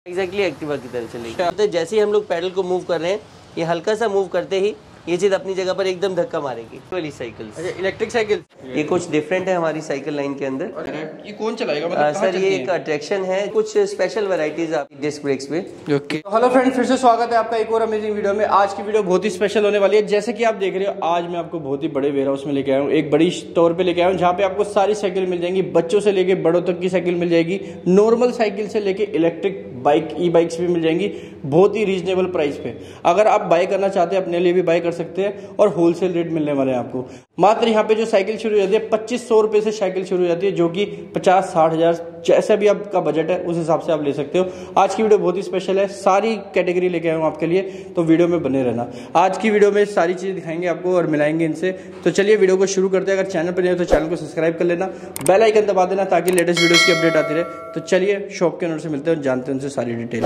Exactly Activa की तरह चलेगी। तो जैसे ही हम लोग पैडल को मूव कर रहे हैं, ये हल्का सा मूव करते ही ये चीज अपनी जगह पर एकदम धक्का मारेगी। वाली साइकिल, इलेक्ट्रिक साइकिल, ये कुछ डिफरेंट है हमारी साइकिल लाइन के अंदर। ये कौन चलाएगा मतलब सर ये एक अट्रैक्शन है, कुछ स्पेशल वैरायटीज आप डिस्क ब्रेक्स पे। ओके, हेलो फ्रेंड, फिर से स्वागत है आपका एक और अमेजिंग वीडियो में। आज की वीडियो बहुत ही स्पेशल होने वाली है। जैसे कि आप देख रहे हो, आज मैं आपको बहुत ही बड़े वेयर हाउस में लेके आया हूँ, एक बड़ी स्टोर पे लेके आया हूँ, जहाँ पे आपको सारी साइकिल मिल जाएंगी। बच्चों से लेके बड़ों तक की साइकिल मिल जाएगी, नॉर्मल साइकिल से लेके इलेक्ट्रिक बाइक, ई बाइक्स भी मिल जाएंगी बहुत ही रीजनेबल प्राइस पे। अगर आप बाय करना चाहते हैं, अपने लिए भी बाय कर सकते हैं और होलसेल रेट मिलने वाले हैं आपको। मात्र यहाँ पे जो साइकिल शुरू हो जाती है 2500 रुपए से साइकिल शुरू हो जाती है, जो कि 50-60 हजार जैसा भी आपका बजट है उस हिसाब से आप ले सकते हो। आज की वीडियो बहुत ही स्पेशल है, सारी कैटेगरी लेके आया हूँ आपके लिए, तो वीडियो में बने रहना। आज की वीडियो में सारी चीजें दिखाएंगे आपको और मिलाएंगे इनसे। तो चलिए वीडियो को शुरू करते हैं। अगर चैनल पर नहीं हो तो चैनल को सब्सक्राइब कर लेना, बेल आइकन दबा देना ताकि लेटेस्ट वीडियोस की अपडेट आती रहे। तो चलिए शॉप के ओनर से मिलते हैं, जानते हैं उनसे सारी डिटेल।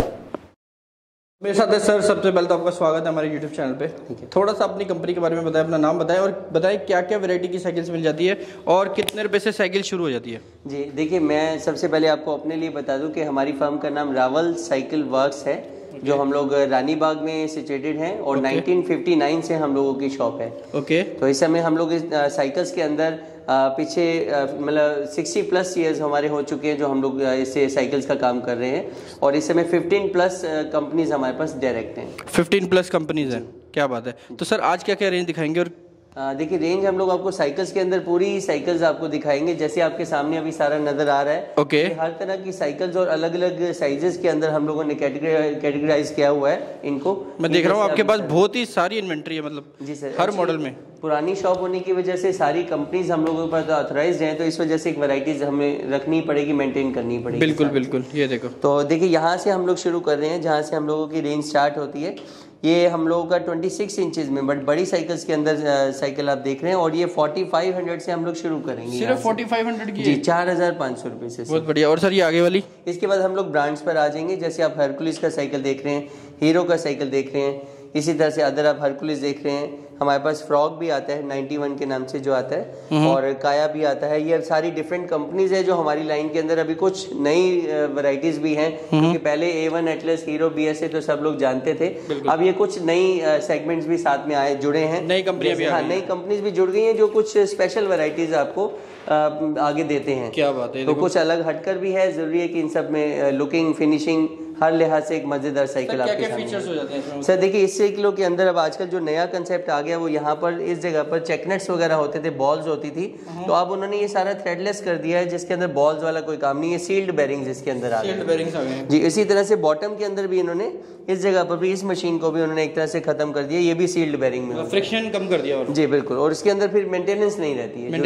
मेरे साथ है सर, सबसे पहले तो आपका स्वागत है हमारे यूट्यूब चैनल पे। थोड़ा सा अपनी कंपनी के बारे में बताएं, अपना नाम बताएं और बताएं क्या क्या वैरायटी की साइकिल्स मिल जाती है और कितने रुपए से साइकिल शुरू हो जाती है। जी देखिए, मैं सबसे पहले आपको अपने लिए बता दूं कि हमारी फर्म का नाम रावल साइकिल वर्क्स है, जो हम लोग रानी बाग में सिचुएटेड हैं और 1959 से हम लोगों की शॉप है। ओके, तो इस समय हम लोग इस साइकिल्स के अंदर पीछे मतलब 60+ ईयर्स हमारे हो चुके हैं जो हम लोग इससे साइकिल्स का काम कर रहे हैं, और इस समय 15+ कंपनीज हमारे पास डायरेक्ट हैं। 15+ कंपनीज हैं, क्या बात है। तो सर आज क्या क्या रेंज दिखाएंगे? और देखिए, रेंज हम लोग आपको साइकिल्स के अंदर पूरी साइकिल्स आपको दिखाएंगे, जैसे आपके सामने अभी सारा नजर आ रहा है। ओके, हर तरह की साइकिल्स और अलग अलग साइजेस के अंदर हम लोगों ने कैटेगराइज किया हुआ है इनको। मैं देख रहा हूँ आपके पास बहुत ही सारी इन्वेंट्री है, मतलब जी सर, हर मॉडल में। पुरानी शॉप होने की वजह से सारी कंपनीज हम लोगों के पास ऑथराइज्ड हैं, तो इस वजह से एक वैरायटीज हमें रखनी पड़ेगी, मेंटेन करनी पड़ेगी। बिल्कुल बिल्कुल, ये देखो। तो देखिए, यहाँ से हम लोग शुरू कर रहे हैं, जहाँ से हम लोगों की रेंज स्टार्ट होती है। ये हम लोगों का 26 इंचेस में, बट बड़ी साइकिल्स के अंदर साइकिल आप देख रहे हैं, और ये 4500 से हम लोग शुरू करेंगे। सिर्फ 4500 की? जी, 4500 रुपए से। बहुत बढ़िया। और सर ये आगे वाली? इसके बाद हम लोग ब्रांड्स पर आ जाएंगे। जैसे आप हरकुलिस का साइकिल देख रहे हैं, हीरो का साइकिल देख रहे हैं, इसी तरह से अदर आप हरकुलिस देख रहे हैं। हमारे पास फ्रॉग भी आता है 91 के नाम से जो आता है, और काया भी आता है। ये सारी डिफरेंट कंपनीज है जो हमारी लाइन के अंदर। अभी कुछ नई वैरायटीज भी हैं, क्योंकि पहले A1 एटलस, हीरो, BSA तो सब लोग जानते थे। अब ये कुछ नई सेगमेंट्स भी साथ में आए, जुड़े हैं, नई कंपनियां भी। हाँ, नई कंपनीज भी जुड़ गई हैं जो कुछ स्पेशल वैरायटीज आपको आगे देते हैं। क्या बात है। तो कुछ अलग हटकर भी है, जरूरी है कि इन सब में लुकिंग, फिनिशिंग, हर लिहाज से एक मजेदार साइकिल आपके सामने। क्या फीचर्स हो जाते हैं सर? देखिए, इस साइकिलों के अंदर अब आजकल जो नया कंसेप्ट आ गया, वो यहाँ पर इस जगह पर चेकनेट्स वगैरह होते थे, बॉल्स होती थी, तो अब उन्होंने ये सारा थ्रेडलेस कर दिया है, जिसके अंदर बॉल्स वाला कोई काम नहीं है। सील्ड बेरिंग्स इसके अंदर आ गए जी। इसी तरह से बॉटम के अंदर भी इन्होंने इस जगह पर भी, इस मशीन को भी उन्होंने एक तरह से खत्म कर दिया। ये भी सील्ड बेरिंग में, फ्रिक्शन कम कर दिया। जी बिल्कुल, और इसके अंदर फिर मेंटेनेंस नहीं रहती है।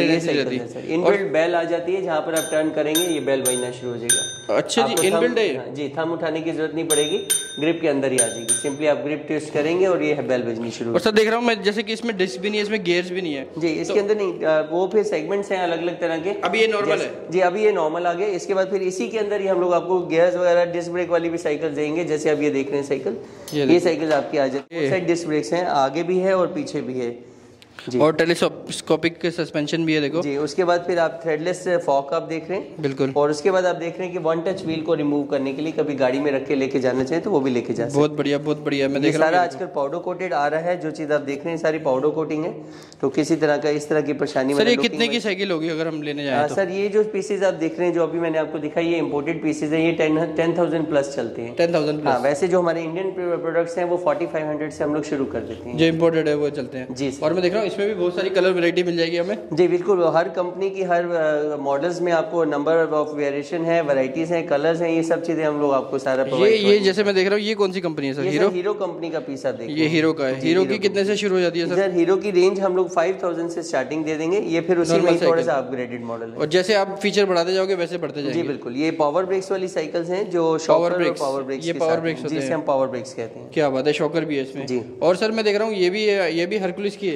इनबिल्ट बेल आ जाती है, जहाँ पर आप टर्न करेंगे ये बेल बजना शुरू हो जाएगा। अच्छा जी, इनबिल्ट है जी। थंब उठाने की जरूरत नहीं पड़ेगी, ग्रिप के अंदर ही आ जाएगी। सिंपली आप ग्रिप ट्विस्ट करेंगे और ये बेल बजनी शुरू। और सर देख रहा हूँ मैं, जैसे कि इसमें डिस्क भी नहीं है, इसमें गियर्स भी नहीं है। जी, इसके अंदर नहीं, वो फिर सेगमेंट्स हैं अलग अलग तरह के। अभी ये नॉर्मल है जी, अभी ये नॉर्मल आ गया। इसके बाद फिर इसी के अंदर ही हम लोग आपको गियर्स वगैरह, डिस्क ब्रेक वाली भी साइकिल देंगे। जैसे आप ये देख रहे हैं साइकिल, ये साइकिल आपकी आ जाती है। साइड डिस्क ब्रेक्स हैं, आगे भी है और पीछे भी है जी। और टेलीस्कोपिक सस्पेंशन भी है, देखो जी। उसके बाद फिर आप थ्रेडलेस फॉक आप देख रहे हैं, बिल्कुल। और उसके बाद आप देख रहे हैं कि वन टच व्हील को रिमूव करने के लिए कभी गाड़ी में रख के लेके जाना चाहे तो वो भी लेके जा सकते हैं। बहुत बढ़िया, बहुत बढ़िया। मैं देख रहा हूं सारा आजकल पाउडर कोटेड आ रहा है, जो चीज आप देख रहे हैं सारी पाउडर कोटिंग है, तो किसी तरह का इस तरह की परेशानी। सर ये कितने की साइकिल होगी अगर हम लेने जाएं तो? सर ये जो पीसेज आप देख रहे हैं, जो अभी मैंने आपको दिखाई, ये इम्पोर्टेड पीसेज है। ये 10,000+ चलते हैं। 10,000+? वैसे जो हमारे इंडियन प्रोडक्ट्स हैं वो 4500 से हम लोग शुरू कर देते हैं। जो इम्पोर्टेड है वो चलते हैं जी। और मैं देख रहा हूँ इसमें भी बहुत सारी वैरायटी मिल जाएगी हमें। जी बिल्कुल, हर कंपनी की हर मॉडल्स में आपको नंबर ऑफ वेरिएशन है, वैरायटीज हैं, कलर्स हैं, ये सब चीजें हम लोग आपको सारा ये जैसे मैं देख रहा हूँ, ये कौन सी कंपनी है सर? हीरो कंपनी का पीस आप देखिए। ये हीरो का है। हीरो की कितने से शुरू हो जाती है सर? हीरो की रेंज हम लोग 5000 से स्टार्टिंग दे देंगे। ये फिर उसी में थोड़ा सा अपग्रेडेड मॉडल है, और जैसे आप फीचर बढ़ाते जाओगे वैसे बढ़ते जाएंगे। जी बिल्कुल। ये पावर ब्रेक्स वाली साइकिल्स हैं, जो पावर ब्रेक्स, ये पावर ब्रेक्स जिसे हम पावर ब्रेक्स कहते हैं। क्या बात है, शॉकर भी है इसमें जी। और सर मैं देख रहा हूँ ये भी हरकुलिस की है। ये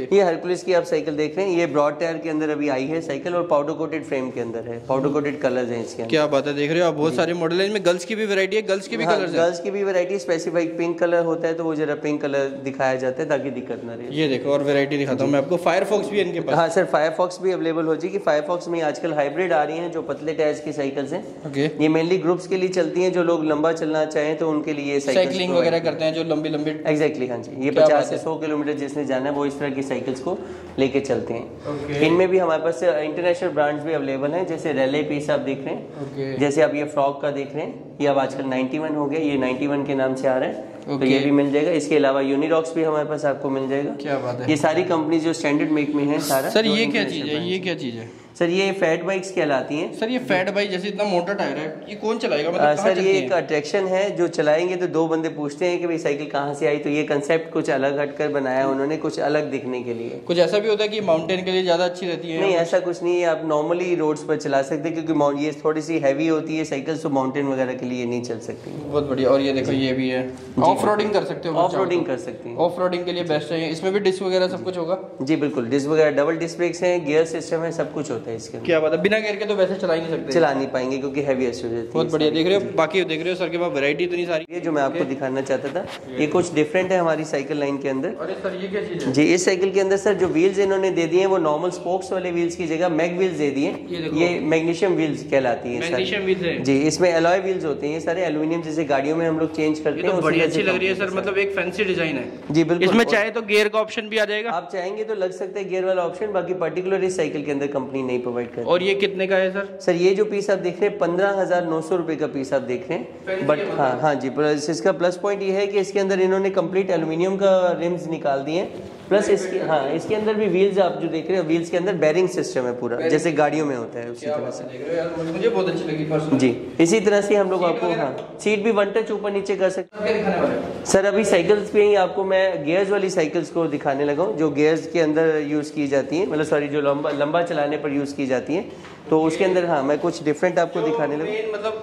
हरकुलिस की आप साइकिल देख रहे हैं, ये ब्रॉड टायर के अंदर अभी आई है साइकिल और पाउडर कोटेड फ्रेम के अंदर है, पाउडर कोटेड कलर्स हैं इसके अंदर। क्या बात है, देख रहे हो आप बहुत सारे मॉडल है इनमें। गर्ल्स की भी वैरायटी है, गर्ल्स की भी कलर है। गर्ल्स की भी वैरायटी स्पेसिफिक पिंक कलर होता है तो वो जरा पिंक कलर दिखाया जाता है ताकि दिक्कत ना रहे। ये देखो और वैरायटी दिखाता हूँ मैं आपको, फायरफॉक्स भी है इनके पास। हाँ सर, फायरफॉक्स भी अवेलेबल हो जाएगी। फायरफॉक्स में आजकल हाइब्रिड आ रही हैं जो पतले टायर्स की साइकिल्स हैं। ओके, ये मेनली ग्रुप्स के लिए चलती हैं, जो लोग लंबा चलना चाहें तो उनके लिए साइकिलिंग वगैरह करते हैं जो लंबी लंबी। एग्जैक्टली, हाँ जी, ये 50 से 100 किलोमीटर जिसने जाना है वो इस तरह की साइकिल्स को लेके चलते हैं। इनमें भी हमारे पास इंटरनेशनल ब्रांड्स भी अवेलेबल हैं, जैसे रैले पीस आप देख रहे हैं, जैसे आप ये फ्रॉक का देख रहे हैं, ये अब आजकल 91 हो गया, ये 91 के नाम से आ रहा है। तो ये भी मिल जाएगा। इसके अलावा यूनिरॉक्स भी हमारे पास आपको मिल जाएगा। क्या बात है, ये सारी कंपनी जो स्टैंडर्ड मेक में है सारा। सर ये क्या चीज है, ये क्या चीज है सर? ये फैट बाइक्स कहलाती हैं। सर ये फैट बाइक जैसे इतना मोटा टायर है, ये कौन चलाएगा? मतलब सर ये एक अट्रैक्शन है, जो चलाएंगे तो दो बंदे पूछते हैं कि भाई साइकिल कहाँ से आई, तो ये कंसेप्ट कुछ अलग हटकर बनाया उन्होंने, कुछ अलग दिखने के लिए। कुछ ऐसा भी होता है कि माउंटेन के लिए ज्यादा अच्छी रहती है? नहीं, ऐसा कुछ नहीं है, आप नॉर्मली रोड्स पर चला सकते हैं क्योंकि ये थोड़ी सी हैवी होती है साइकिल, तो माउंटेन वगैरह के लिए नहीं चल सकती। बहुत बढ़िया। और ये देखो ये भी है, ऑफ रोडिंग कर सकते हो? ऑफ रोडिंग कर सकते हैं, ऑफ रोडिंग के लिए बेस्ट है। इसमें भी डिस्क वगैरह सब कुछ होगा? जी बिल्कुल, डिस्क वगैरह, डबल डिस्क ब्रेक्स हैं, गियर सिस्टम है, सब कुछ होता है इसके। क्या बात है, बिना गियर के तो वैसे चला ही नहीं सकते? चला नहीं पाएंगे क्योंकि हैवी हो जाती है। बहुत बढ़िया। देख रहे हो, बाकी देख रहे हो सर के पास वैरायटी इतनी सारी है जो मैं आपको दिखाना चाहता था। ये कुछ डिफरेंट है हमारी साइकिल लाइन के अंदर। अरे सर ये क्या चीज है? जी, इस साइकिल के अंदर सर जो व्हील्स इन्होंने दे दिए हैं वो नॉर्मल स्पोक्स वाले व्हील्स की जगह मैग व्हील्स दे दिए। ये मैग्नीशियम व्हील्स कहलाती है सर। जी, इसमें एलॉय व्हील्स होते हैं, ये सारे एल्यूमिनियम जैसे गाड़ियों में हम लोग चेंज करते हैं। बड़ी अच्छी लग रही है सर, मतलब एक फैंसी डिजाइन है। जी बिल्कुल। इसमें चाहे तो गियर का ऑप्शन भी आ जाएगा? आप चाहेंगे तो लग सकता है गियर वाला ऑप्शन, बाकी पर्टिकुलर इस साइकिल के अंदर कंपनी नहीं प्रोवाइड करती। और ये कितने का है सर? सर ये जो पीस आप देख रहे हैं 15,900 रुपए का पीस आप देख रहे हैं। बट हाँ जी, इसका प्लस पॉइंट ये है कि इसके अंदर इन्होंने कंप्लीट एल्यूमिनियम का रिम्स निकाल दिए हैं। प्लस इसके अंदर भी व्हील्स आप जो देख रहे हैं, व्हील्स के अंदर बैरिंग सिस्टम है पूरा, जैसे गाड़ियों में होता है उसी तरह से। मुझे बहुत अच्छी लगी जी। इसी तरह से हम लोग आपको सीट भी वन टच ऊपर नीचे कर सकते हैं। सर अभी साइकिल्स पे ही आपको मैं गियर्स वाली साइकिल्स को दिखाने लगा हूँ, जो गियर्स के अंदर यूज की जाती है, मतलब सॉरी जो लंबा चलाने पर यूज की जाती है, तो उसके अंदर हाँ मैं कुछ डिफरेंट आपको दिखाने लगा। मतलब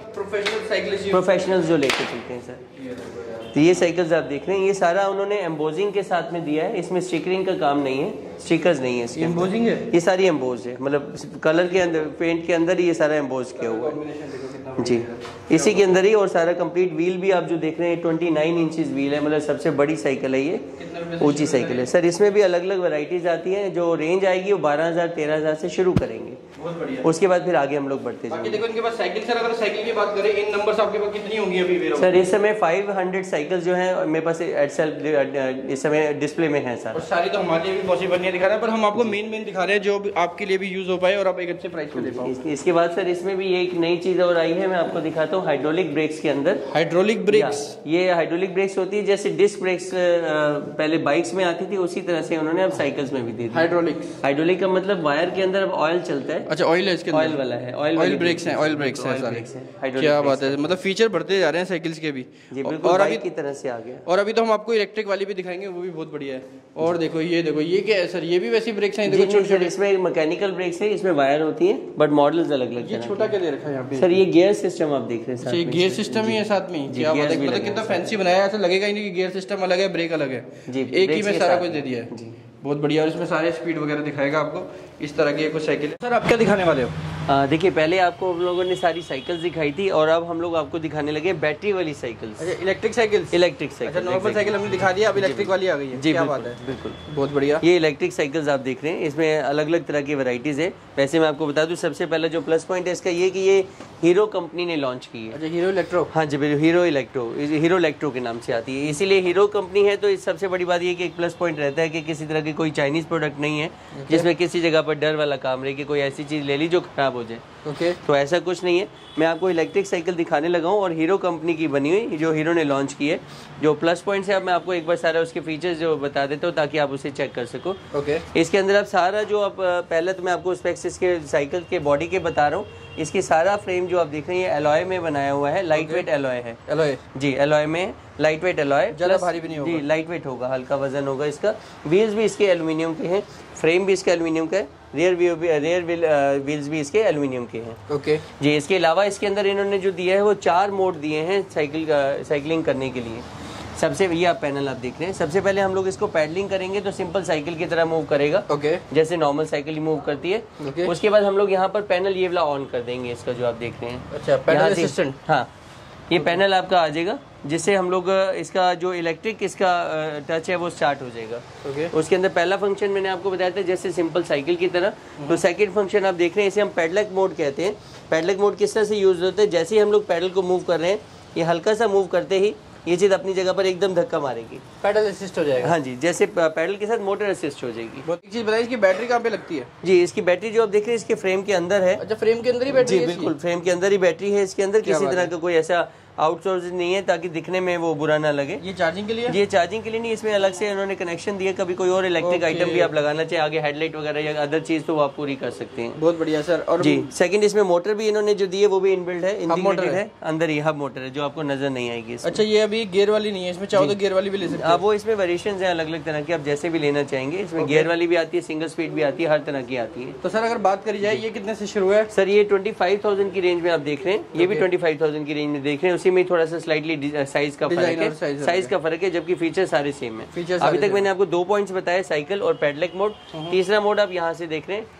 प्रोफेशनल्स जो लेके चलते हैं सर। तो ये साइकिल्स आप देख रहे हैं, ये सारा उन्होंने एम्बोजिंग के साथ में दिया है, इसमें स्टिकरिंग का काम नहीं है, स्टिकर्स नहीं है इसके। एम्बोजिंग है? ये सारी एम्बोज है, मतलब कलर के अंदर, पेंट के अंदर ही ये सारा एम्बोज किया हुआ है। जी, इसी के अंदर ही। और सारा कंप्लीट व्हील भी आप जो देख रहे हैं 29 इंचेस व्हील है, मतलब सबसे बड़ी साइकिल है ये, ऊंची साइकिल है सर। इसमें भी अलग अलग वैरायटीज आती हैं, जो रेंज आएगी वो 12,000 13,000 से शुरू करेंगे। बहुत बढ़िया। उसके बाद फिर आगे हम लोग बढ़ते जाएंगे। देखो इनके पास साइकिल, सर अगर साइकिल की बात करें, इन नंबर्स आपके पास कितनी होंगी अभी? सर इस समय 500 साइकिल जो है मेरे पास इस समय डिस्प्ले में है सर। और सारी तो हमारे लिए भी पॉसिबल नहीं दिखा रहा है, पर हम आपको मेन दिखा रहे हैं जो आपके लिए भी यूज हो पाए और आप एक अच्छे प्राइस पे दे पाओ। इसके बाद सर इसमें भी एक नई चीज और आई है, मैं आपको दिखाता हूँ। हाइड्रोलिक ब्रेक्स के अंदर, हाइड्रोलिक ब्रेक्स, ये हाइड्रोलिक ब्रेक्स होती है, जैसे डिस्क ब्रेक्स पहले बाइक्स में आती थी, उसी तरह से उन्होंने अब साइकिल्स में भी दी। हाइड्रोलिक का मतलब वायर के अंदर अब ऑयल चलता है। अच्छा, ऑयल है इसके अंदर? ऑयल वाला है, ऑयल ब्रेक्स हैं, ऑयल ब्रेक्स हैं सारे। क्या बात है, मतलब फीचर बढ़ते जा रहे हैं साइकिल्स के भी। और अभी की तरह से आ गया। और अभी तो हम आपको इलेक्ट्रिक वाली भी दिखाएंगे, वो भी बहुत बढ़िया है। और देखो ये क्या है सर, ये भी वैसी ब्रेक्स हैं? देखो छोटे, इसमें मैकेनिकल ब्रेक्स है, इसमें वायर होती है, बट मॉडल्स अलग अलग। ये छोटा क्या दे रखा है यहाँ पे? सर ये गियर सिस्टम आप देख रहे हैं, ये गियर सिस्टम ही है साथ में? क्या बात है, मतलब कितना फैंसी बनाया है, ऐसा लगेगा ही नहीं कि गियर सिस्टम अलग है ब्रेक अलग है, एक ही में सारा कुछ दे दिया है। बहुत बढ़िया। और इसमें सारे स्पीड वगैरह दिखाएगा आपको, इस तरह की कुछ साइकिल है। सर आप क्या दिखाने वाले हो? देखिए पहले आपको हम लोगों ने सारी साइकिल्स दिखाई थी, और अब हम लोग आपको दिखाने लगे बैटरी वाली साइकिल्स। अच्छा, इलेक्ट्रिक साइकिल्स? Electric cycle. अच्छा, नॉर्मल साइकिल हमने दिखा दिया, अब इलेक्ट्रिक वाली आ गई है। जी क्या बात है, बिल्कुल बहुत बढ़िया। ये इलेक्ट्रिक साइकिल्स आप देख रहे हैं, इसमें अलग अलग तरह की वैरायटीज है। वैसे मैं आपको बता दूं, सबसे पहला जो प्लस पॉइंट है इसका ये कि ये हीरो कंपनी ने लॉन्च की है। अच्छा, हीरो इलेक्ट्रो? हाँ जी, हीरो इलेक्ट्रो के नाम से आती है, इसीलिए हीरो कंपनी है। तो इस सबसे बड़ी बात ये कि एक प्लस पॉइंट रहता है कि किसी तरह की कोई चाइनीज प्रोडक्ट नहीं है जिसमें किसी जगह पर डर वाला काम रहे कि कोई ऐसी चीज ले ली जो खराब हो जाए। तो ऐसा कुछ नहीं है। मैं आपको इलेक्ट्रिक साइकिल दिखाने लगा हूँ, और हीरो कंपनी की बनी हुई, जो हीरो ने लॉन्च की है। जो प्लस पॉइंट्स है, अब मैं आपको एक बार सारा उसके फीचर्स जो बता देता हूँ ताकि आप उसे चेक कर सको। इसके अंदर आप सारा जो आप पहले तो मैं आपको स्पेक्स इसके साइकिल के बॉडी के बता रहा हूँ। इसकी सारा फ्रेम जो आप देख रहे हैं एलॉय में बनाया हुआ है, लाइट वेट एलॉय है। एलॉय? जी, एलॉय में लाइट वेट एलॉय, ज्यादा भारी भी नहीं होगा। जी, लाइट वेट होगा, हल्का वजन होगा इसका। व्हील्स भी इसके एल्यूमिनियम के हैं, फ्रेम भी इसके एल्यूमिनियम का है, रेयर व्हील्स भी इसके एल्यूमिनियम के हैं। जी, इसके अलावा इसके अंदर इन्होंने जो दिया है वो 4 मोड दिए हैं साइकिलिंग करने के लिए। सबसे ये आप पैनल आप देख रहे हैं, सबसे पहले हम लोग इसको पैडलिंग करेंगे तो सिंपल साइकिल की तरह मूव करेगा। ओके। जैसे नॉर्मल साइकिल मूव करती है। ओके। उसके बाद हम लोग यहाँ पर पैनल ये वाला ऑन कर देंगे, इसका जो आप देख रहे हैं। अच्छा, पैनल असिस्टेंट। हाँ, ये पैनल आपका आ जाएगा, जिससे हम लोग इसका जो इलेक्ट्रिक इसका टच है वो स्टार्ट हो जाएगा। ओके। उसके अंदर पहला फंक्शन मैंने आपको बताया था जैसे सिंपल साइकिल की तरह। तो सेकंड फंक्शन आप देख रहे हैं, इसे हम पेडलक मोड कहते हैं। पेडलक मोड किस तरह से यूज होता है, जैसे ही हम लोग पैडल को मूव कर रहे हैं, ये हल्का सा मूव करते ही ये चीज अपनी जगह पर एकदम धक्का मारेगी, पैडल असिस्ट हो जाएगा। हाँ जी, जैसे पैडल के साथ मोटर असिस्ट हो जाएगी। बहुत एक चीज बताइए, इसकी बैटरी कहाँ पे लगती है? जी, इसकी बैटरी जो आप देख रहे हैं इसके फ्रेम के अंदर है। अच्छा, फ्रेम के अंदर ही बैटरी है? जी बिल्कुल, फ्रेम के अंदर ही बैटरी है। इसके अंदर किसी तरह का कोई ऐसा आउटसोर्स नहीं है ताकि दिखने में वो बुरा ना लगे। ये चार्जिंग के लिए? ये चार्जिंग के लिए नहीं, इसमें अलग से उन्होंने कनेक्शन दिया। कभी कोई और इलेक्ट्रिक आइटम भी आप लगाना चाहे आगे, हेडलाइट वगैरह या अदर चीज, तो वो आप पूरी कर सकते हैं। बहुत बढ़िया सर। और जी, सेकंड इसमें मोटर भी इन्होंने जो दी है वो भी इनबिल्ट है, इंटीग्रेटेड है। अंदर ही हब मोटर है जो आपको नजर नहीं आएगी। अच्छा, ये अभी गियर वाली नहीं है, इसमें चाहो तो गियर वाली भी ले सकते हैं। वो इसमें वेरिएशंस हैं अलग अलग तरह की, आप जैसे भी लेना चाहेंगे। इसमें गियर वाली भी आती है, सिंगल स्पीड भी आती है, हर तरह की आती है। तो सर अगर बात करी जाए, ये कितने से शुरू है? सर ये 25,000 की रेंज में आप देख रहे हैं, ये भी 25,000 की रेंज में देख रहे हैं। उसी में थोड़ा सा स्लाइटली साइज का फर्क है, साइज का फर्क है, जबकि फीचर सारे सेम है। अभी तक मैंने आपको 2 पॉइंट्स बताए, साइकिल और पेडलक मोड। तीसरा मोड आप यहाँ से देख रहे हैं,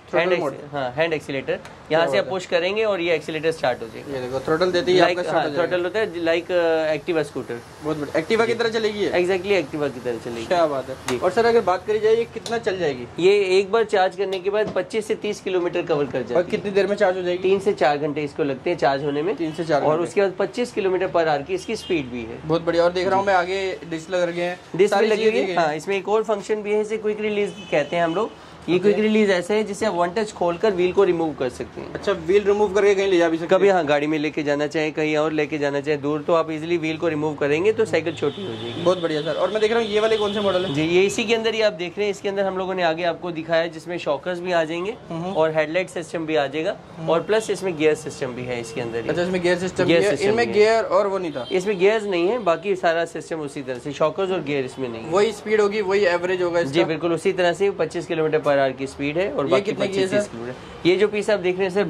हैंड एक्सीलेटर। यहाँ से आप पुश करेंगे और ये एक्सीलेटर स्टार्ट हो जाएगा। ये देखो, थ्रोटल देती है, थ्रोटल होता है लाइक एक्टिवा स्कूटर। बहुत बढ़िया, एक्टिवा की तरह चलेगी। एग्जैक्टली एक्टिवा की तरह चलेगी। क्या बात है। और सर अगर बात करी जाए, ये कितना चल जाएगी? ये एक बार चार्ज करने के बाद 25 से 30 किलोमीटर कवर कर जाएगी। और कितनी देर में चार्ज हो जाएगी? 3 से 4 घंटे इसको लगते हैं चार्ज होने में। 3 से 4 और उसके बाद 25 किलोमीटर पर आवर की इसकी स्पीड भी है। बहुत बढ़िया। और देख रहा हूँ मैं आगे डिस्क लग रहे हैं, डिस्क लगी हुई है। हाँ, इसमें एक और फंक्शन भी है, इसे क्विक रिलीज कहते हैं हम लोग। ये क्विक रिलीज ऐसा है जिससे आप वन टच खोलकर व्हील को रिमूव कर सकते हैं। अच्छा, व्हील रिमूव करके कहीं ले जा भी सकते हैं? कभी हाँ, गाड़ी में लेके जाना चाहे, कहीं और लेके जाना चाहे दूर, तो आप इजीली व्हील को रिमूव करेंगे तो साइकिल छोटी हो जाएगी। बहुत बढ़िया सर। और मैं देख रहा हूँ ये वाले कौन से मॉडल है? जी, ये इसी के अंदर ही आप देख रहे हैं। इसके अंदर हम लोगों ने आगे आपको दिखाया जिसमें शॉकर्स भी आ जाएंगे और हेडलाइट सिस्टम भी आ जाएगा, और प्लस इसमें गियर सिस्टम भी है इसके अंदर। अच्छा, इसमें गियर सिस्टम है। इनमें गियर और वो नहीं था? इसमें गियर्स नहीं है, बाकी सारा सिस्टम उसी तरह से, शॉकर्स और गियर इसमें नहीं। वही स्पीड होगी, वही एवरेज होगा इसका? जी बिल्कुल, उसी तरह से 25 किलोमीटर पर आवर की स्पीड है। और बाकी 25 किलोमीटर। ये जो पीस आप देख रहे हैं सर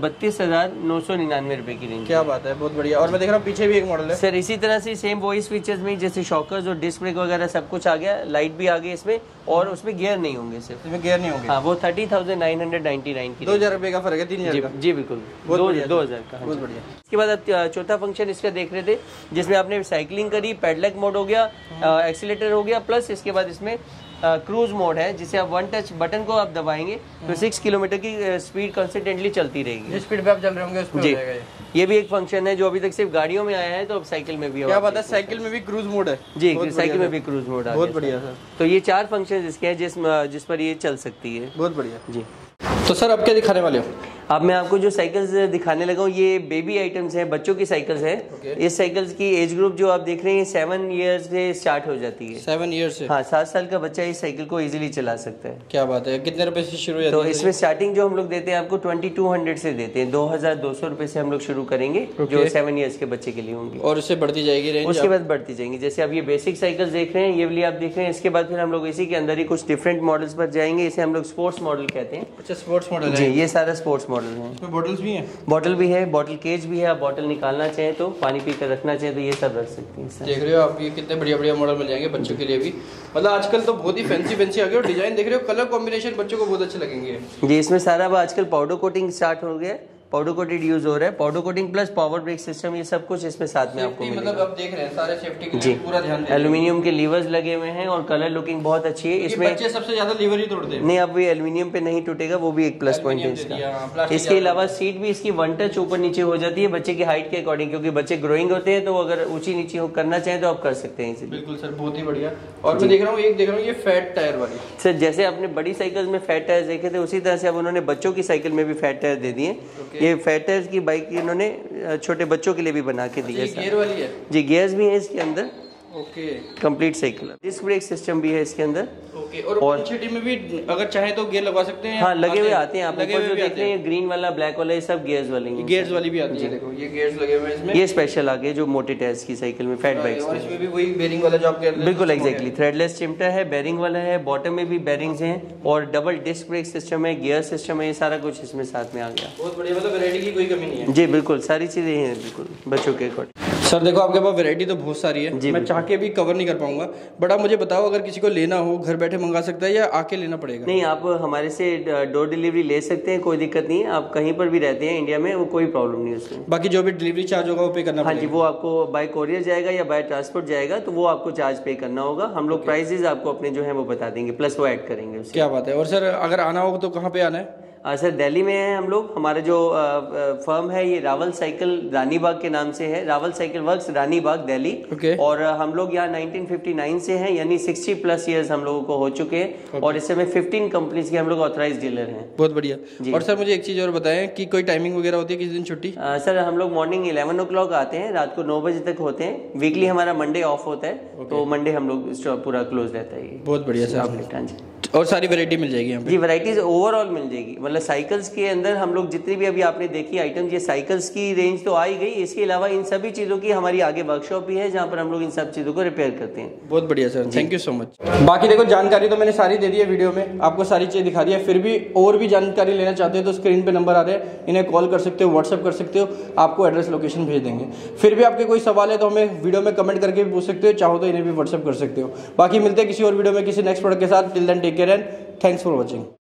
32,999 रुपए की रेंज। क्या बात है, बहुत बढ़िया। और मैं देख रहा हूँ पीछे भी एक मॉडल है सर, इसी तरह से सेम वॉइस फीचर्स में, जैसे शॉकर्स और डिस्क ब्रेक वगैरह सब कुछ आ गया, लाइट भी आ गई इसमें, और उसमें गियर नहीं होंगे। सिर्फ इसमें गियर नहीं होंगे। हाँ, वो 30,999 की। 2,000 रुपए का फर्क है, 3,000 का। जी बिल्कुल, 2,000 का। बहुत बढ़िया। इसके बाद आप चौथा फंक्शन इसका देख रहे थे, जिसमें आपने साइकिलिंग करी, पेडलक मोड हो गया, एक्सीलेटर हो गया, प्लस इसके बाद इसमें क्रूज मोड है, जिसे आप वन टच बटन को आप दबाएंगे तो 6 किलोमीटर की स्पीड कंसिस्टेंटली चलती रहेगी। जिस स्पीड पे आप चल रहे होंगे उस पे हो जाएगा। ये भी एक फंक्शन है जो अभी तक सिर्फ गाड़ियों में आया है, तो अब साइकिल में भी। क्या बात है, साइकिल में भी क्रूज मोड है? जी, साइकिल में भी क्रूज मोड है। बहुत बढ़िया सर। तो ये 4 फंक्शन इसके हैं जिस पर ये चल सकती है। बहुत बढ़िया जी। तो सर अब क्या दिखाने वाले हो? अब मैं आपको जो साइकिल्स दिखाने लगा हूँ, ये बेबी आइटम्स हैं, बच्चों की साइकिल्स हैं। इस साइकिल्स की एज ग्रुप जो आप देख रहे हैं 7 ईयर्स से स्टार्ट हो जाती है। 7 ईयर्स से? हाँ, 7 साल का बच्चा इस साइकिल को इजीली चला सकता है। क्या बात है। कितने रुपए से शुरू है? तो इसमें स्टार्टिंग जो हम लोग देते हैं आपको 2200 से देते हैं। 2,200 रुपए से हम लोग शुरू करेंगे, जो 7 ईयर्स के बच्चे के लिए होंगे। और उससे बढ़ती जाएगी रेंज? उसके बाद बढ़ती जाएंगी। जैसे आप ये बेसिक साइकिल्स देख रहे हैं, ये वाली आप देख रहे हैं, इसके बाद फिर हम लोग इसी के अंदर ही कुछ डिफरेंट मॉडल्स पर जाएंगे। इसे हम लोग स्पोर्ट्स मॉडल कहते हैं। अच्छा, स्पोर्ट्स मॉडल जी, ये सारा स्पोर्ट्स मॉडल है। इसमें बॉटल्स भी हैं? बॉटल भी है, बॉटल केज भी है। आप बॉटल निकालना चाहें तो, पानी पी कर रखना चाहें तो, ये सब रख सकते हैं। देख रहे हो आप, ये कितने बढ़िया बढ़िया मॉडल मिल जाएंगे बच्चों के लिए भी। मतलब आजकल तो बहुत ही फैंसी आ गए, और डिजाइन देख रहे हो, कलर कॉम्बिनेशन बच्चों को बहुत अच्छे लगेंगे। जी, इसमें सारा आजकल पाउडर कोटिंग स्टार्ट हो गया है, पाउडर कोटेड यूज हो रहा है। Powder coating plus power brake system, ये सब कुछ इसमें साथ में आपको मतलब आप देख रहे हैं सारे सेफ्टी के जी पूरा ध्यान दें। एल्यूमिनियम के लीवर्स लगे हुए हैं और कलर लुकिंग बहुत अच्छी है। इसमें बच्चे सबसे ज्यादा लीवर ही तोड़ते हैं। नहीं, अब ये एल्यूमिनियम पे नहीं टूटेगा, वो भी एक प्लस पॉइंट है इसका। इसके अलावा सीट भी इसकी वन टच ऊपर नीचे हो जाती है बच्चे की हाइट के अकॉर्डिंग, क्योंकि बच्चे ग्रोइंग होते हैं, तो अगर ऊंची नीचे करना चाहें तो आप कर सकते हैं। बिल्कुल सर, बहुत ही बढ़िया। और मैं देख रहा हूँ ये फैट टायर वाली। सर, जैसे आपने बड़ी साइकिल में फैट टायर देखे थे, उसी तरह से अब उन्होंने बच्चों की साइकिल में भी फैट टायर दे दिए। ये फैट टायर की बाइक इन्होंने छोटे बच्चों के लिए भी बना के दी है। गियर वाली है? जी, गियर्स भी है इसके अंदर। Okay, complete cycle. Disc brake system भी है इसके अंदर। ओके, और सिटी में भी अगर चाहे तो गियर लगवा सकते हैं? हाँ, लगे हुए आते हैं। आप ऊपर जो देख रहे हैं ग्रीन वाला, ब्लैक वाला, ये सब गियर्स वाले हैं। गियर्स वाली भी आती है, देखो ये गियर्स लगे हुए हैं इसमें। ये स्पेशल आ गए जो मोटे टायर्स की साइकिल में, फैट बाइक्स में। इसमें भी वही बेरिंग वाला जो आप कह रहे हैं? बिल्कुल एग्जैक्टली, थ्रेडलेस चिमटा है, बेरिंग वाला है, बॉटम में भी बेरिंग्स हैं, और डबल डिस्क ब्रेक सिस्टम है, गियर सिस्टम है, ये सारा कुछ इसमें साथ में आ गया। बहुत बढ़िया, मतलब वैरायटी की कोई कमी नहीं है। जी बिल्कुल, सारी चीजें हैं बिल्कुल बच्चों के अकॉर्डिंग। सर देखो आपके पास वैरायटी तो बहुत सारी है, मैं चाह के भी कवर नहीं कर पाऊंगा, बट आप मुझे बताओ अगर किसी को लेना हो घर बैठे मंगा सकता है या आके लेना पड़ेगा? नहीं, आप हमारे से डोर डिलीवरी ले सकते हैं, कोई दिक्कत नहीं है। आप कहीं पर भी रहते हैं इंडिया में, वो कोई प्रॉब्लम नहीं है उसमें। बाकी जो भी डिलीवरी चार्ज होगा वो पे करना पड़ेगा? हाँ जी, वो आपको बाय कोरियर जाएगा या बाय ट्रांसपोर्ट जाएगा तो वो आपको चार्ज पे करना होगा। हम लोग प्राइसेज आपको अपने जो है वो बता देंगे, प्लस वो ऐड करेंगे उससे। क्या बात है। और सर अगर आना हो तो कहाँ पे आना है? सर दिल्ली में है हम लोग। हमारा जो फर्म है ये रावल साइकिल रानीबाग के नाम से है, रावल साइकिल वर्क्स रानीबाग दिल्ली। और हम लोग यहाँ 1959 से हैं, यानी 60+ ईयर्स हम लोगों को हो चुके हैं। और इस समय 15 कंपनीज के हम लोग ऑथराइज डीलर हैं। बहुत बढ़िया। और सर मुझे एक चीज और बताएं कि कोई टाइमिंग वगैरह होती है किसी दिन छुट्टी? सर हम लोग मॉर्निंग 11 o'clock आते हैं, रात को 9 बजे तक होते हैं। वीकली हमारा मंडे ऑफ होता है, तो मंडे हम लोग पूरा क्लोज रहता है। बहुत बढ़िया सर। और सारी वैरायटी मिल जाएगी यहाँ पे? जी, वैरायटीज ओवरऑल मिल जाएगी। मतलब साइकिल्स के अंदर हम लोग जितनी भी अभी आपने देखी आइटम, ये साइकिल्स की रेंज तो आ ही गई। इसके अलावा इन सभी चीजों की हमारी आगे वर्कशॉप भी है जहाँ पर हम लोग इन सब चीजों को रिपेयर करते हैं। बहुत बढ़िया sir, thank you so much. बाकी देखो जानकारी तो मैंने सारी दे दी है वीडियो में, आपको सारी चीज दिखा दी है। फिर भी और भी जानकारी लेना चाहते हो तो स्क्रीन पे नंबर आ रहे हैं, इन्हें कॉल कर सकते हो, व्हाट्सअप कर सकते हो, आपको एड्रेस लोकेशन भेज देंगे। फिर भी आपके कोई सवाल है तो हमें वीडियो में कमेंट करके भी पूछ सकते हो, चाहो तो इन्हें भी व्हाट्सअप कर सकते हो। बाकी मिलते हैं किसी और वीडियो में किसी नेक्स्ट प्रोडक्ट के साथ। Till then take care and thanks for watching.